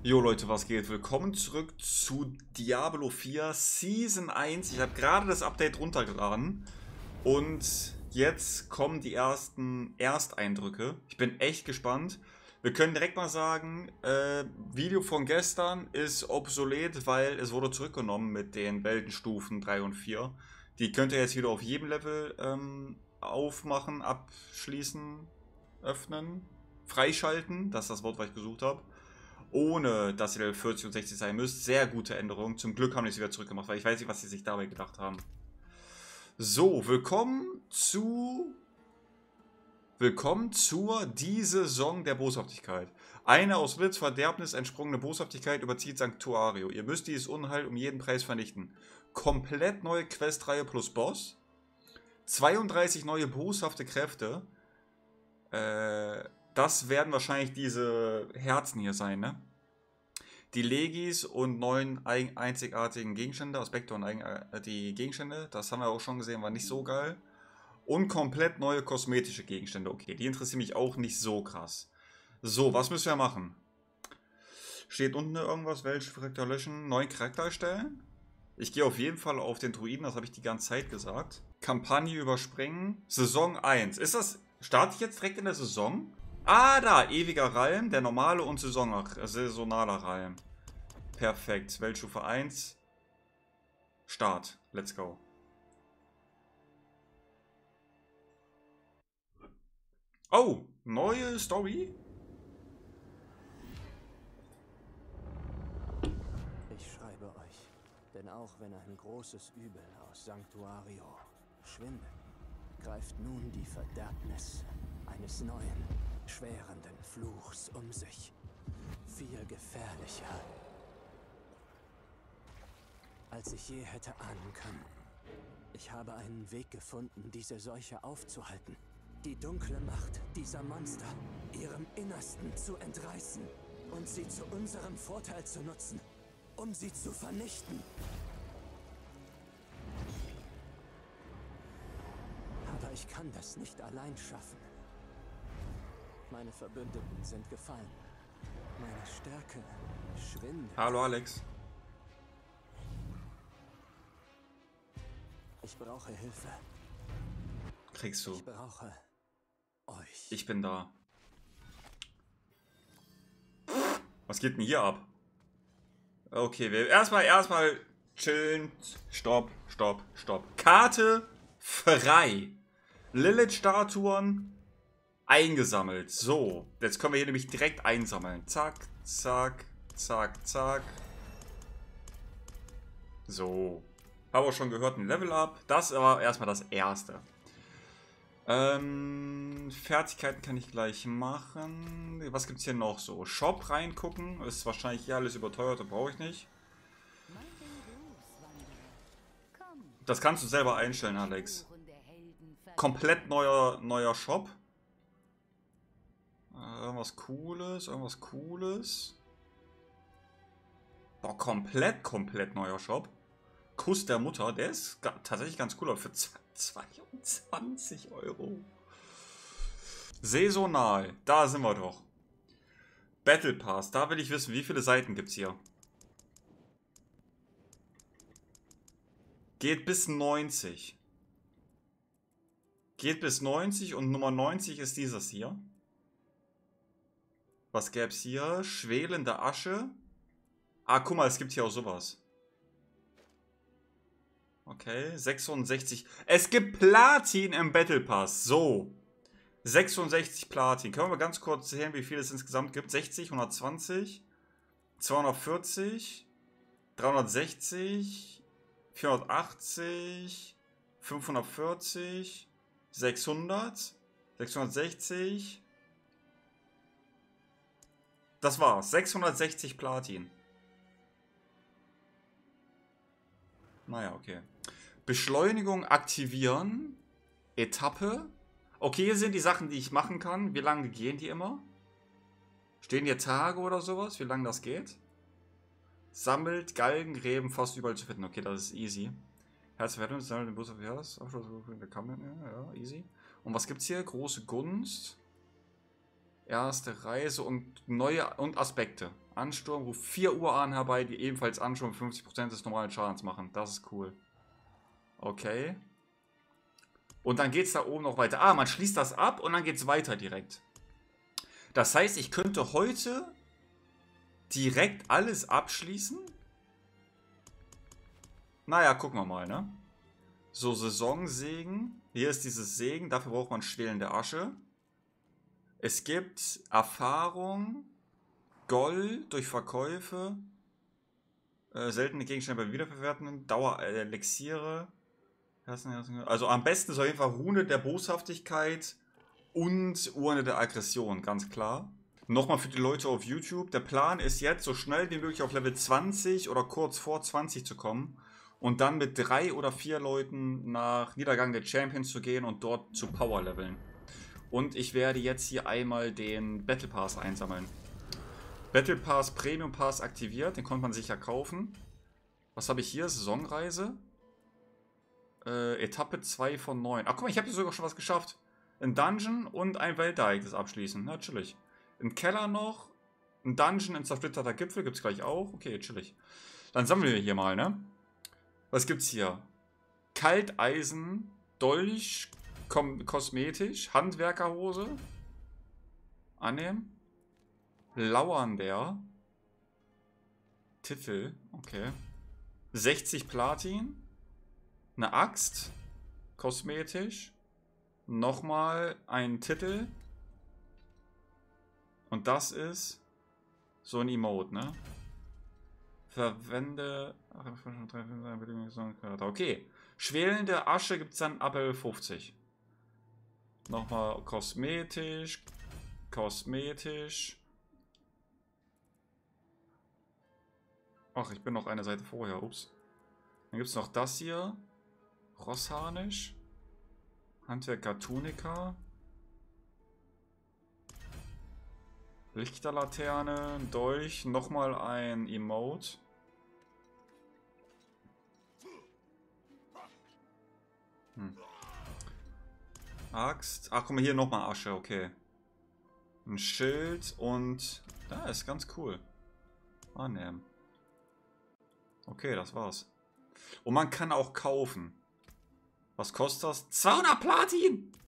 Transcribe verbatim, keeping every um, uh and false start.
Jo Leute, was geht? Willkommen zurück zu Diablo vier Season eins. Ich habe gerade das Update runtergeladen und jetzt kommen die ersten Ersteindrücke. Ich bin echt gespannt. Wir können direkt mal sagen, äh, Video von gestern ist obsolet, weil es wurde zurückgenommen mit den Weltenstufen drei und vier. Die könnt ihr jetzt wieder auf jedem Level ähm, aufmachen, abschließen, öffnen, freischalten. Das ist das Wort, was ich gesucht habe. Ohne dass ihr Level vierzig und sechzig sein müsst. Sehr gute Änderung. Zum Glück haben die es wieder zurückgemacht, weil ich weiß nicht, was sie sich dabei gedacht haben. So, willkommen zu... Willkommen zur Die Saison der Boshaftigkeit. Eine aus Blitz Verderbnis entsprungene Boshaftigkeit überzieht Sanctuario. Ihr müsst dieses Unheil um jeden Preis vernichten. Komplett neue Questreihe plus Boss. zweiunddreißig neue boshafte Kräfte. Äh... Das werden wahrscheinlich diese Herzen hier sein, ne? Die Legis und neun einzigartigen Gegenstände, Aspekte und äh, die Gegenstände, das haben wir auch schon gesehen, war nicht so geil. Und komplett neue kosmetische Gegenstände, okay, die interessieren mich auch nicht so krass. So, was müssen wir machen? Steht unten irgendwas, welche Charakter löschen, neuen Charakter erstellen? Ich gehe auf jeden Fall auf den Druiden, das habe ich die ganze Zeit gesagt. Kampagne überspringen, Saison eins. Ist das, starte ich jetzt direkt in der Saison? Ah, da, ewiger Ralm, der normale und Saison, saisonaler Ralm. Perfekt, Weltstufe eins. Start, let's go. Oh, neue Story? Ich schreibe euch, denn auch wenn ein großes Übel aus Sanctuario schwindet, greift nun die Verderbnis eines neuen, schwerenden Fluchs um sich. Viel gefährlicher, als ich je hätte ahnen können. Ich habe einen Weg gefunden, diese Seuche aufzuhalten. Die dunkle Macht dieser Monster ihrem Innersten zu entreißen und sie zu unserem Vorteil zu nutzen, um sie zu vernichten. Aber ich kann das nicht allein schaffen. Meine Verbündeten sind gefallen. Meine Stärke schwindet. Hallo Alex. Ich brauche Hilfe. Kriegst du. Ich brauche euch. Ich bin da. Was geht denn hier ab? Okay, wir erstmal, erstmal chillen. Stopp, stopp, stopp. Karte frei. Lilith-Statuen eingesammelt. So, jetzt können wir hier nämlich direkt einsammeln. Zack, zack, zack, zack. So. Habe auch schon gehört, ein Level-Up. Das war erstmal das Erste. Ähm, Fertigkeiten kann ich gleich machen. Was gibt es hier noch so? Shop reingucken. Ist wahrscheinlich hier alles überteuert, das brauche ich nicht. Das kannst du selber einstellen, Alex. Komplett neuer, neuer Shop. Äh, irgendwas Cooles, irgendwas Cooles. Boah, komplett, komplett neuer Shop. Kuss der Mutter, der ist tatsächlich ganz cool, aber für zweiundzwanzig Euro. Saisonal, da sind wir doch. Battle Pass, da will ich wissen, wie viele Seiten gibt es hier? Geht bis neunzig. Geht bis neunzig und Nummer neunzig ist dieses hier. Was gäbe es hier? Schwelende Asche. Ah, guck mal, es gibt hier auch sowas. Okay, sechsundsechzig. Es gibt Platin im Battle Pass. So. sechsundsechzig Platin. Können wir ganz kurz sehen, wie viel es insgesamt gibt? sechzig, hundertzwanzig, zweihundertvierzig, dreihundertsechzig, vierhundertachtzig, fünfhundertvierzig, sechshundert, sechshundertsechzig. Das war's. sechshundertsechzig Platin. Naja, okay. Beschleunigung aktivieren. Etappe. Okay, hier sind die Sachen, die ich machen kann. Wie lange gehen die immer? Stehen hier Tage oder sowas? Wie lange das geht? Sammelt Galgengräben fast überall zu finden. Okay, das ist easy. Herzverwendung, sammelt den Bus auf Herz. Der Kammern, ja, ja, easy. Und was gibt's hier? Große Gunst. Erste Reise und neue und Aspekte. Ansturm ruft vier Urahnen herbei, die ebenfalls Ansturm fünfzig Prozent des normalen Schadens machen. Das ist cool. Okay. Und dann geht es da oben noch weiter. Ah, man schließt das ab und dann geht es weiter direkt. Das heißt, ich könnte heute direkt alles abschließen. Naja, gucken wir mal, ne? So, Saisonsegen. Hier ist dieses Segen, dafür braucht man schwelende Asche. Es gibt Erfahrung, Gold durch Verkäufe, äh, seltene Gegenstände bei Wiederverwerten, Dauerelixiere. Also am besten ist auf jeden Fall Rune der Boshaftigkeit und Urne der Aggression, ganz klar. Nochmal für die Leute auf YouTube. Der Plan ist jetzt, so schnell wie möglich auf Level zwanzig oder kurz vor zwanzig zu kommen und dann mit drei oder vier Leuten nach Niedergang der Champions zu gehen und dort zu Power-Leveln. Und ich werde jetzt hier einmal den Battle Pass einsammeln. Battle Pass, Premium Pass aktiviert, den konnte man sich ja kaufen. Was habe ich hier? Saisonreise. Äh, Etappe zwei von neun. Ach guck mal, ich habe hier sogar schon was geschafft. Ein Dungeon und ein Weltereignis abschließen. Na, chillig. Ein Keller noch. Ein Dungeon, ein zersplitterter Gipfel gibt es gleich auch. Okay, chillig. Dann sammeln wir hier mal, ne? Was gibt's hier? Kalteisen, Dolch, Kom kosmetisch, Handwerkerhose. Annehmen. Lauernder. Titel, okay. sechzig Platin. Eine Axt. Kosmetisch. Nochmal ein Titel. Und das ist so ein Emote, ne? Verwende. Okay. Schwelende Asche gibt es dann ab Level fünfzig. Nochmal kosmetisch. Kosmetisch. Ach, ich bin noch eine Seite vorher. Ups. Dann gibt es noch das hier. Rossharnisch. Handwerker Tunika. Lichterlaterne. Dolch. Nochmal ein Emote. Hm. Axt. Ach, guck mal, hier nochmal Asche. Okay. Ein Schild und... Da ist ganz cool. Annehmen. Okay, das war's. Und man kann auch kaufen. Was kostet das? zweihundert Platin!